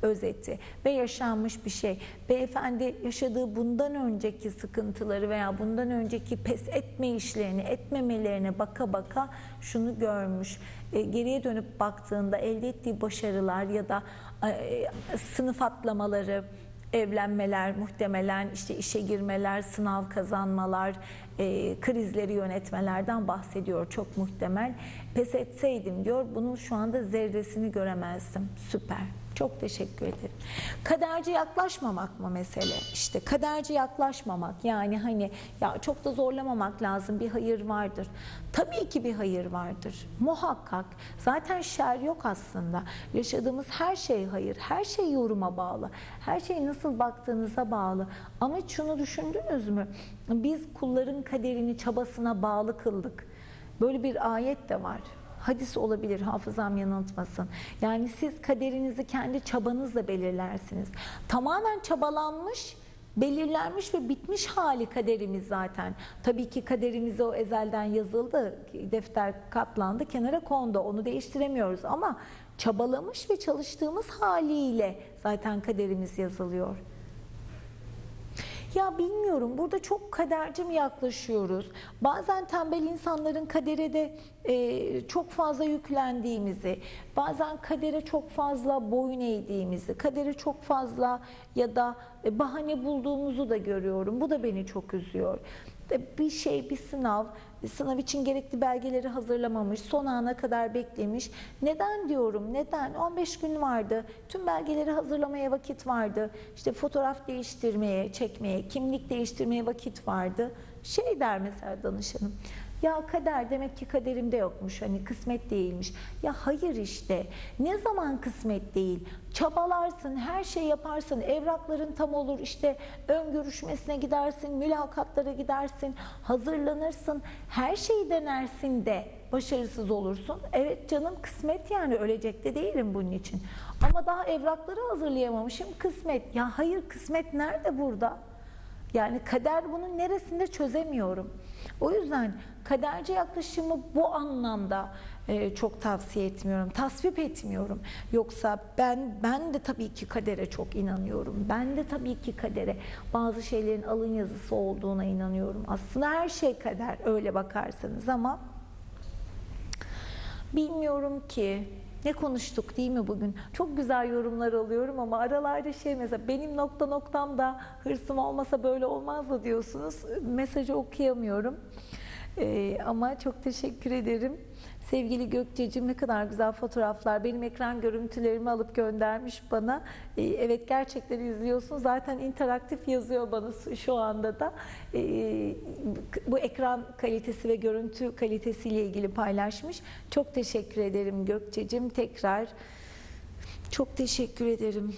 özeti ve yaşanmış bir şey. Beyefendi yaşadığı bundan önceki sıkıntıları veya bundan önceki pes etme işlerini, etmemelerine baka baka şunu görmüş. E, geriye dönüp baktığında elde ettiği başarılar ya da e, sınıf atlamaları, evlenmeler, muhtemelen işte işe girmeler, sınav kazanmalar, e, krizleri yönetmelerden bahsediyor çok muhtemel. Pes etseydim diyor, bunun şu anda zerresini göremezdim. Süper. Çok teşekkür ederim. Kaderci yaklaşmamak mı mesele? İşte kaderci yaklaşmamak, yani hani ya çok da zorlamamak lazım, bir hayır vardır. Tabii ki bir hayır vardır. Muhakkak. Zaten şer yok aslında. Yaşadığımız her şey hayır. Her şey yoruma bağlı. Her şey nasıl baktığınıza bağlı. Ama hiç şunu düşündünüz mü? Biz kulların kaderini çabasına bağlı kıldık. Böyle bir ayet de var. Hadis olabilir, hafızam yanıltmasın. Yani siz kaderinizi kendi çabanızla belirlersiniz. Tamamen çabalanmış, belirlenmiş ve bitmiş hali kaderimiz zaten. Tabii ki kaderimiz o ezelden yazıldı, defter katlandı, kenara kondu. Onu değiştiremiyoruz ama çabalamış ve çalıştığımız haliyle zaten kaderimiz yazılıyor. Ya bilmiyorum, burada çok kaderci mi yaklaşıyoruz? Bazen tembel insanların kadere de e, çok fazla yüklendiğimizi, bazen kadere çok fazla boyun eğdiğimizi, kadere çok fazla ya da bahane bulduğumuzu da görüyorum. Bu da beni çok üzüyor. Bir şey, bir sınav, sınav için gerekli belgeleri hazırlamamış, son ana kadar beklemiş. Neden diyorum, neden? on beş gün vardı, tüm belgeleri hazırlamaya vakit vardı. İşte fotoğraf değiştirmeye, çekmeye, kimlik değiştirmeye vakit vardı. Şey der mesela danışanım, ya kader demek ki kaderimde yokmuş, hani kısmet değilmiş. Ya hayır işte, ne zaman kısmet değil? Çabalarsın, her şey yaparsın, evrakların tam olur, işte ön görüşmesine gidersin, mülakatlara gidersin, hazırlanırsın, her şeyi denersin de başarısız olursun. Evet canım, kısmet, yani ölecek de değilim bunun için. Ama daha evrakları hazırlayamamışım, kısmet. Ya hayır, kısmet nerede burada? Yani kader bunun neresinde çözemiyorum. O yüzden kaderci yaklaşımı bu anlamda e, çok tavsiye etmiyorum, tasvip etmiyorum. Yoksa ben ben de tabii ki kadere çok inanıyorum. Ben de tabii ki kadere, bazı şeylerin alın yazısı olduğuna inanıyorum. Aslında her şey kader, öyle bakarsanız, ama bilmiyorum ki. Ne konuştuk değil mi bugün? Çok güzel yorumlar alıyorum ama aralarda şey, mesela benim nokta noktam da hırsım olmasa böyle olmazdı diyorsunuz. Mesajı okuyamıyorum. Ee, ama çok teşekkür ederim. Sevgili Gökçe'cim, ne kadar güzel fotoğraflar. Benim ekran görüntülerimi alıp göndermiş bana. Ee, evet, gerçekten izliyorsun. Zaten interaktif yazıyor bana şu anda da. Ee, bu ekran kalitesi ve görüntü kalitesiyle ilgili paylaşmış. Çok teşekkür ederim Gökçe'cim. Tekrar çok teşekkür ederim.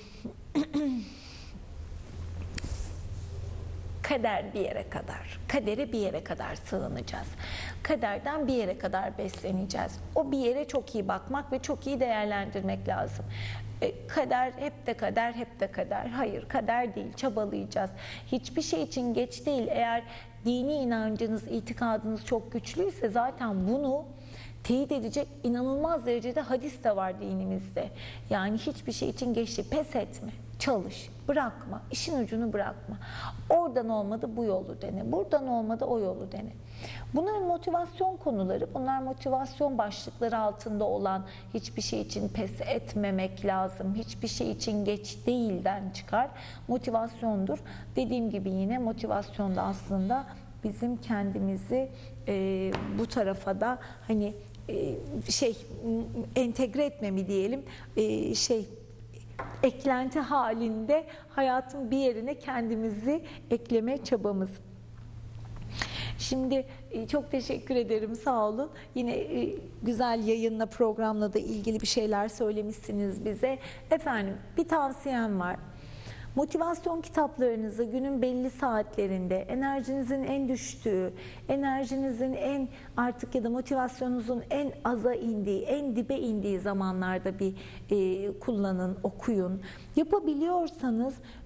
Kader bir yere kadar, kadere bir yere kadar sığınacağız. Kaderden bir yere kadar besleneceğiz. O bir yere çok iyi bakmak ve çok iyi değerlendirmek lazım. E, kader hep de kader, hep de kader. Hayır, kader değil, çabalayacağız. Hiçbir şey için geç değil. Eğer dini inancınız, itikadınız çok güçlüyse zaten bunu teyit edecek inanılmaz derecede hadis de var dinimizde. Yani hiçbir şey için geç değil. Pes etme, çalış, bırakma, işin ucunu bırakma. Oradan olmadı bu yolu dene, buradan olmadı o yolu dene. Bunlar motivasyon konuları, bunlar motivasyon başlıkları altında olan, hiçbir şey için pes etmemek lazım, hiçbir şey için geç değilden çıkar, motivasyondur. Dediğim gibi yine motivasyon da aslında bizim kendimizi e, bu tarafa da hani e, şey entegre etme mi diyelim, e, şey eklenti halinde hayatın bir yerine kendimizi ekleme çabamız. Şimdi çok teşekkür ederim, sağ olun. Yine güzel yayınla, programla da ilgili bir şeyler söylemişsiniz bize. Efendim, bir tavsiyem var. Motivasyon kitaplarınızı günün belli saatlerinde, enerjinizin en düştüğü, enerjinizin en artık ya da motivasyonunuzun en aza indiği, en dibe indiği zamanlarda bir e, kullanın, okuyun. Yapabiliyorsanız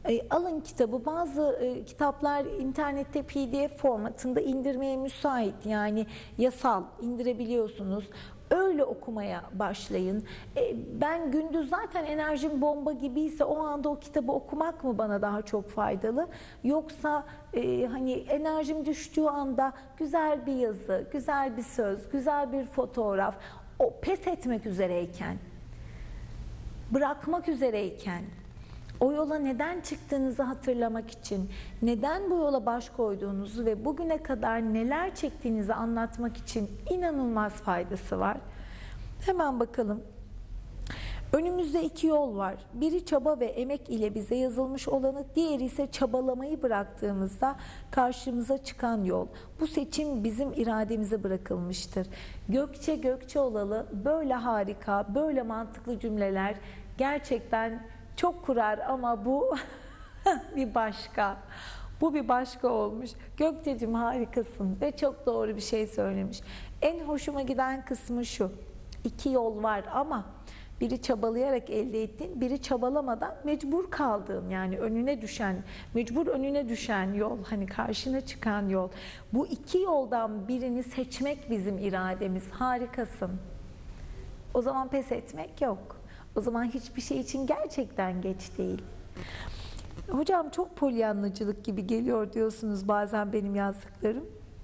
E, alın kitabı. Bazı e, kitaplar internette P D F formatında indirmeye müsait. Yani yasal indirebiliyorsunuz. Öyle okumaya başlayın. E, ben gündüz zaten enerjim bomba gibiyse o anda o kitabı okumak mı bana daha çok faydalı? Yoksa e, hani enerjim düştüğü anda güzel bir yazı, güzel bir söz, güzel bir fotoğraf, o pes etmek üzereyken, bırakmak üzereyken, o yola neden çıktığınızı hatırlamak için, neden bu yola baş koyduğunuzu ve bugüne kadar neler çektiğinizi anlatmak için inanılmaz faydası var. Hemen bakalım. Önümüzde iki yol var. Biri çaba ve emek ile bize yazılmış olanı, diğeri ise çabalamayı bıraktığımızda karşımıza çıkan yol. Bu seçim bizim irademize bırakılmıştır. Gökçe Gökçeoğlu böyle harika, böyle mantıklı cümleler gerçekten çok kurar ama bu bir başka. Bu bir başka olmuş. Gökçe'cim harikasın ve çok doğru bir şey söylemiş. En hoşuma giden kısmı şu. İki yol var ama biri çabalayarak elde ettiğin, biri çabalamadan mecbur kaldığın, yani önüne düşen, mecbur önüne düşen yol, hani karşına çıkan yol. Bu iki yoldan birini seçmek bizim irademiz. Harikasın. O zaman pes etmek yok. O zaman hiçbir şey için gerçekten geç değil. Hocam çok polyanlıcılık gibi geliyor diyorsunuz bazen benim yazdıklarım.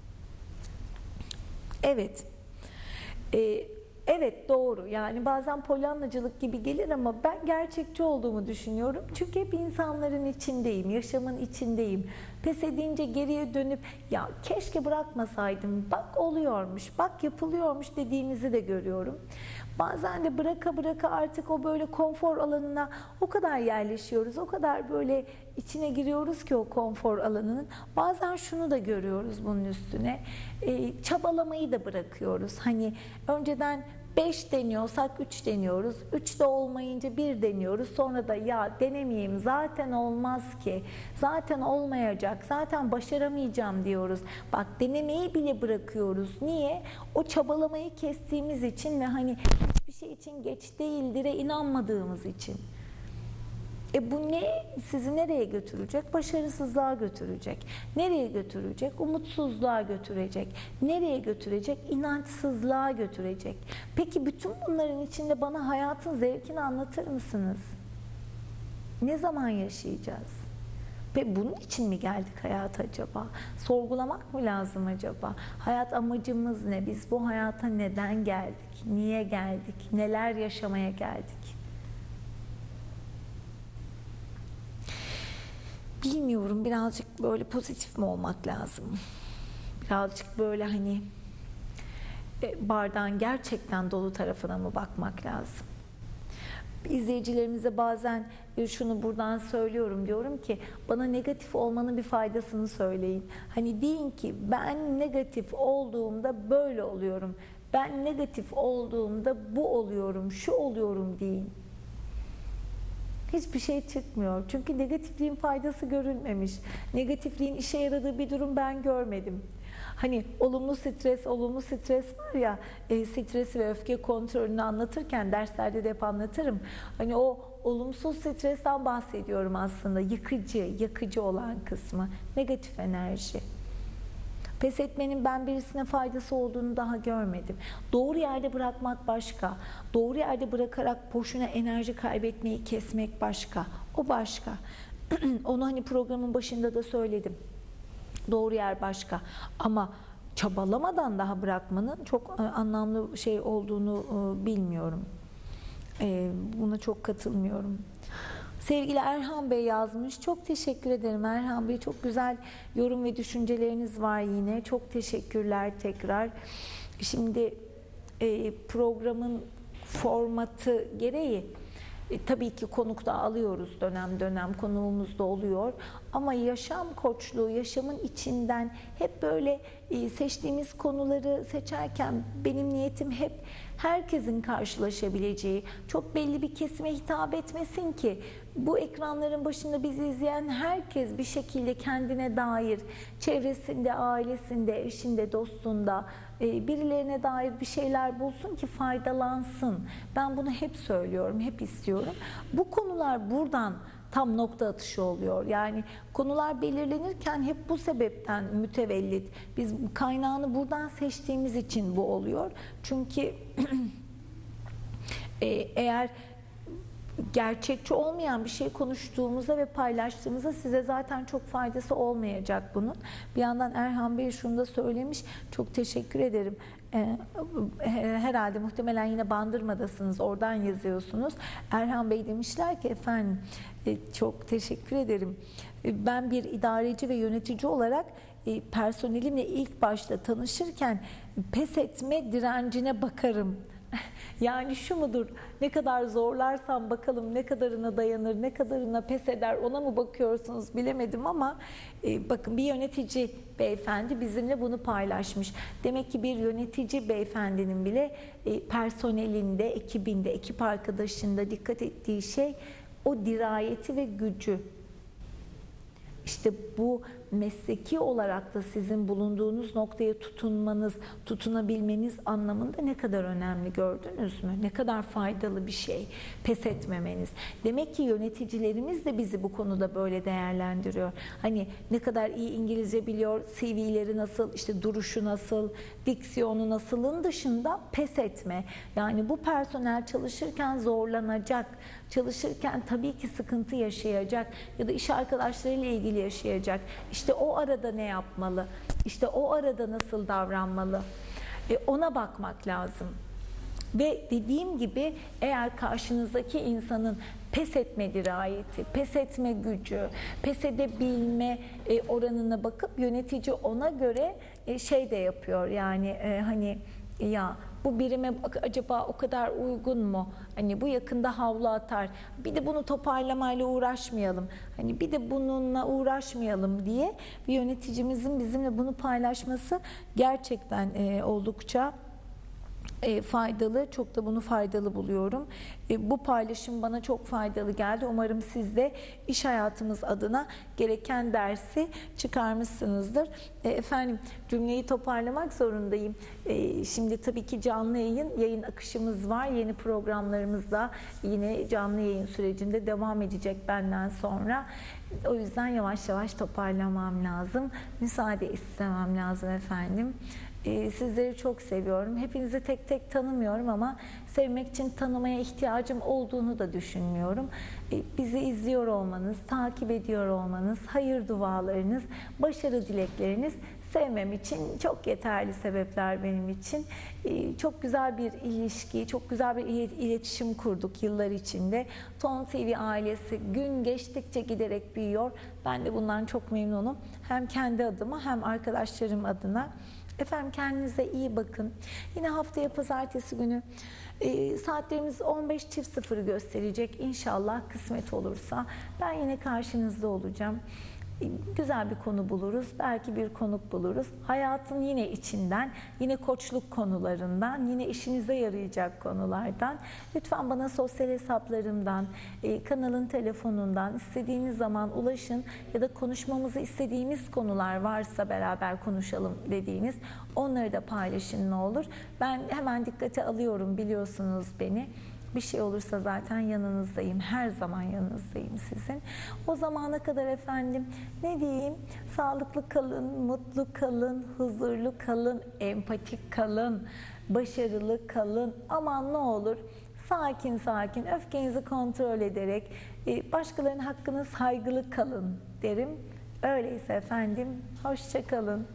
Evet. Ee, evet doğru. Yani bazen polyanlıcılık gibi gelir ama ben gerçekçi olduğumu düşünüyorum. Çünkü hep insanların içindeyim, yaşamın içindeyim. Pes edince geriye dönüp ya keşke bırakmasaydım, bak oluyormuş, bak yapılıyormuş dediğimizi de görüyorum. Bazen de bıraka bıraka artık o böyle konfor alanına o kadar yerleşiyoruz, o kadar böyle içine giriyoruz ki o konfor alanının. Bazen şunu da görüyoruz bunun üstüne, e, çabalamayı da bırakıyoruz. Hani önceden beş deniyorsak üç deniyoruz, üç de olmayınca bir deniyoruz. Sonra da ya denemeyeyim, zaten olmaz ki, zaten olmayacak, zaten başaramayacağım diyoruz. Bak denemeyi bile bırakıyoruz. Niye? O çabalamayı kestiğimiz için ve hani hiçbir şey için geç değildir'e inanmadığımız için. E bu ne? Sizi nereye götürecek? Başarısızlığa götürecek. Nereye götürecek? Umutsuzluğa götürecek. Nereye götürecek? İnançsızlığa götürecek. Peki bütün bunların içinde bana hayatın zevkini anlatır mısınız? Ne zaman yaşayacağız? Ve bunun için mi geldik hayata acaba? Sorgulamak mı lazım acaba? Hayat amacımız ne? Biz bu hayata neden geldik? Niye geldik? Neler yaşamaya geldik? Bilmiyorum, birazcık böyle pozitif mi olmak lazım? Birazcık böyle hani bardağın gerçekten dolu tarafına mı bakmak lazım? İzleyicilerimize bazen şunu buradan söylüyorum, diyorum ki bana negatif olmanın bir faydasını söyleyin. Hani deyin ki ben negatif olduğumda böyle oluyorum. Ben negatif olduğumda bu oluyorum, şu oluyorum deyin. Hiçbir şey çıkmıyor. Çünkü negatifliğin faydası görülmemiş. Negatifliğin işe yaradığı bir durum ben görmedim. Hani olumlu stres, olumlu stres var ya, e, stres ve öfke kontrolünü anlatırken derslerde de hep anlatırım. Hani o olumsuz stresten bahsediyorum aslında. Yıkıcı, yakıcı olan kısmı. Negatif enerji. Pes etmenin ben birisine faydası olduğunu daha görmedim. Doğru yerde bırakmak başka. Doğru yerde bırakarak boşuna enerji kaybetmeyi kesmek başka. O başka. Onu hani programın başında da söyledim. Doğru yer başka. Ama çabalamadan daha bırakmanın çok anlamlı şey olduğunu bilmiyorum. Buna çok katılmıyorum. Sevgili Erhan Bey yazmış. Çok teşekkür ederim Erhan Bey. Çok güzel yorum ve düşünceleriniz var yine. Çok teşekkürler tekrar. Şimdi e, programın formatı gereği e, tabii ki konuk da alıyoruz, dönem dönem konuğumuz da oluyor. Ama yaşam koçluğu, yaşamın içinden hep böyle e, seçtiğimiz konuları seçerken benim niyetim hep herkesin karşılaşabileceği, çok belli bir kesime hitap etmesin ki bu ekranların başında bizi izleyen herkes bir şekilde kendine dair, çevresinde, ailesinde, eşinde, dostunda birilerine dair bir şeyler bulsun ki faydalansın. Ben bunu hep söylüyorum, hep istiyorum. Bu konular buradan tam nokta atışı oluyor. Yani konular belirlenirken hep bu sebepten mütevellit. Biz kaynağını buradan seçtiğimiz için bu oluyor. Çünkü eğer gerçekçi olmayan bir şey konuştuğumuzda ve paylaştığımızda size zaten çok faydası olmayacak bunun. Bir yandan Erhan Bey şunu da söylemiş. Çok teşekkür ederim. Ee, herhalde muhtemelen yine Bandırma'dasınız. Oradan yazıyorsunuz. Erhan Bey demişler ki efendim çok teşekkür ederim. Ben bir idareci ve yönetici olarak personelimle ilk başta tanışırken pes etme direncine bakarım. Yani şu mudur, ne kadar zorlarsam bakalım ne kadarına dayanır, ne kadarına pes eder, ona mı bakıyorsunuz bilemedim ama e, bakın bir yönetici beyefendi bizimle bunu paylaşmış. Demek ki bir yönetici beyefendinin bile e, personelinde, ekibinde, ekip arkadaşında dikkat ettiği şey o dirayeti ve gücü. İşte bu mesleki olarak da sizin bulunduğunuz noktaya tutunmanız, tutunabilmeniz anlamında ne kadar önemli, gördünüz mü? Ne kadar faydalı bir şey pes etmemeniz. Demek ki yöneticilerimiz de bizi bu konuda böyle değerlendiriyor. Hani ne kadar iyi İngilizce biliyor, C V'leri nasıl, işte duruşu nasıl, diksiyonu nasılın dışında pes etme. Yani bu personel çalışırken zorlanacak, çalışırken tabii ki sıkıntı yaşayacak ya da iş arkadaşlarıyla ilgili yaşayacak. İşte o arada ne yapmalı? İşte o arada nasıl davranmalı? E ona bakmak lazım. Ve dediğim gibi eğer karşınızdaki insanın pes etme dirayeti, pes etme gücü, pes edebilme oranına bakıp yönetici ona göre şey de yapıyor. Yani hani ya bu birime acaba o kadar uygun mu? Hani bu yakında havlu atar. Bir de bunu toparlamayla uğraşmayalım. Hani bir de bununla uğraşmayalım diye bir yöneticimizin bizimle bunu paylaşması gerçekten e, oldukça E, faydalı, çok da bunu faydalı buluyorum. E, bu paylaşım bana çok faydalı geldi. Umarım siz de iş hayatımız adına gereken dersi çıkarmışsınızdır. E, efendim cümleyi toparlamak zorundayım. E, şimdi tabii ki canlı yayın, yayın akışımız var. Yeni programlarımızda yine canlı yayın sürecinde devam edecek benden sonra. O yüzden yavaş yavaş toparlamam lazım. Müsaade istemem lazım efendim. Sizleri çok seviyorum. Hepinizi tek tek tanımıyorum ama sevmek için tanımaya ihtiyacım olduğunu da düşünmüyorum. Bizi izliyor olmanız, takip ediyor olmanız, hayır dualarınız, başarı dilekleriniz sevmem için çok yeterli sebepler benim için. Çok güzel bir ilişki, çok güzel bir iletişim kurduk yıllar içinde. Ton T V ailesi gün geçtikçe giderek büyüyor. Ben de bundan çok memnunum. Hem kendi adıma hem arkadaşlarım adına. Efendim kendinize iyi bakın. Yine haftaya pazartesi günü e, saatlerimiz on beş sıfırı gösterecek. İnşallah kısmet olursa ben yine karşınızda olacağım. E, güzel bir konu buluruz. Belki bir konuk buluruz. Hayatın yine içinden, yine koçluk konularından, yine işinize yarayacak konulardan. Lütfen bana sosyal hesaplarımdan, e, kanalın telefonundan istediğiniz zaman ulaşın ya da konuşmamızı istediğimiz konular varsa beraber konuşalım dediğiniz onları da paylaşın ne olur. Ben hemen dikkate alıyorum, biliyorsunuz beni. Bir şey olursa zaten yanınızdayım. Her zaman yanınızdayım sizin. O zamana kadar efendim ne diyeyim? Sağlıklı kalın, mutlu kalın, huzurlu kalın, empatik kalın, başarılı kalın. Aman ne olur sakin sakin öfkenizi kontrol ederek başkalarının hakkına saygılı kalın derim. Öyleyse efendim hoşça kalın.